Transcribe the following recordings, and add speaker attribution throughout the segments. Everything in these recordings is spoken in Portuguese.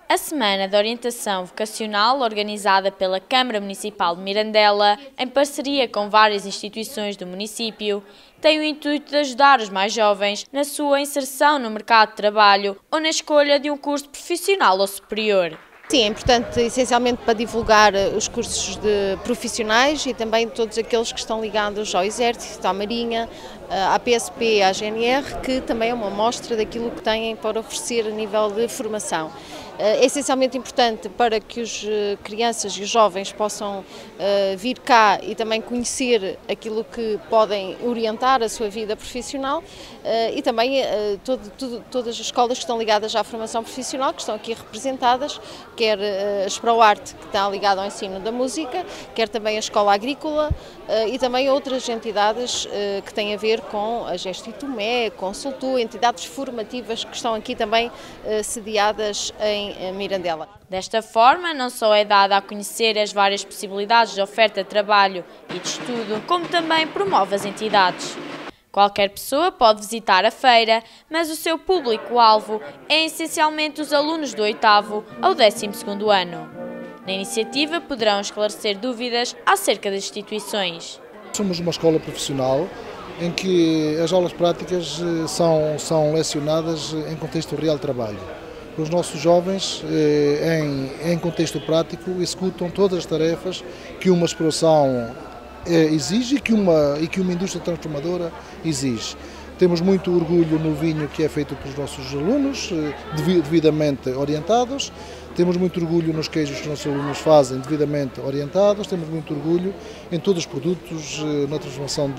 Speaker 1: A Semana de Orientação Vocacional, organizada pela Câmara Municipal de Mirandela, em parceria com várias instituições do município, tem o intuito de ajudar os mais jovens na sua inserção no mercado de trabalho ou na escolha de um curso profissional ou superior.
Speaker 2: Sim, é importante essencialmente para divulgar os cursos de profissionais e também todos aqueles que estão ligados ao Exército, à Marinha, à PSP, à GNR, que também é uma amostra daquilo que têm para oferecer a nível de formação. É essencialmente importante para que as crianças e os jovens possam vir cá e também conhecer aquilo que podem orientar a sua vida profissional e também todas as escolas que estão ligadas à formação profissional, que estão aqui representadas, quer a Esproarte, que está ligada ao ensino da música, quer também a Escola Agrícola e também outras entidades que têm a ver com a Gestitomé, Consultu, entidades formativas que estão aqui também sediadas em Mirandela.
Speaker 1: Desta forma, não só é dada a conhecer as várias possibilidades de oferta de trabalho e de estudo, como também promove as entidades. Qualquer pessoa pode visitar a feira, mas o seu público-alvo é essencialmente os alunos do 8º ao 12º ano. Na iniciativa poderão esclarecer dúvidas acerca das instituições.
Speaker 3: Somos uma escola profissional em que as aulas práticas são lecionadas em contexto real de trabalho. Os nossos jovens, em contexto prático, executam todas as tarefas que uma exploração exige e que uma indústria transformadora exige. Temos muito orgulho no vinho que é feito pelos nossos alunos, devidamente orientados. Temos muito orgulho nos queijos que os nossos alunos fazem, devidamente orientados. Temos muito orgulho em todos os produtos, na transformação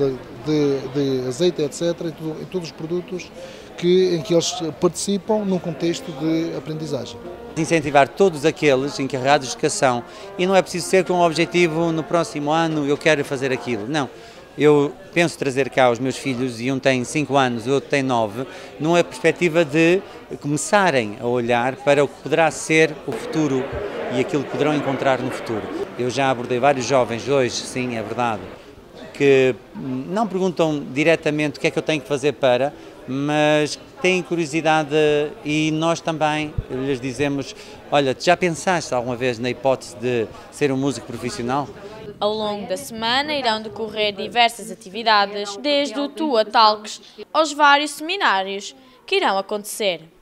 Speaker 3: de azeite, etc., em todos os produtos em que eles participam num contexto de aprendizagem.
Speaker 4: Incentivar todos aqueles encarregados de educação, e não é preciso ser com um objetivo no próximo ano eu quero fazer aquilo, não. Eu penso trazer cá os meus filhos, e um tem 5 anos, o outro tem 9, numa perspectiva de começarem a olhar para o que poderá ser o futuro e aquilo que poderão encontrar no futuro. Eu já abordei vários jovens hoje, sim, é verdade, que não perguntam diretamente o que é que eu tenho que fazer para, mas têm curiosidade e nós também lhes dizemos, olha, já pensaste alguma vez na hipótese de ser um músico profissional?
Speaker 1: Ao longo da semana irão decorrer diversas atividades, desde o Tua Talks aos vários seminários que irão acontecer.